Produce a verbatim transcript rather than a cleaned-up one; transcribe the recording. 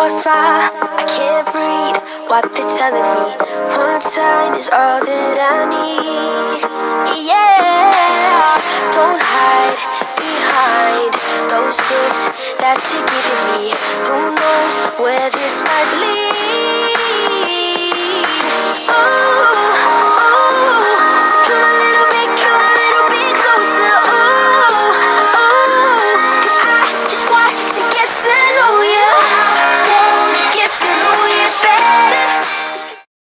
smile, I can't read what they're telling me. One sign is all that I need. Yeah, don't hide behind those looks that you're giving me. Who knows where this might lead?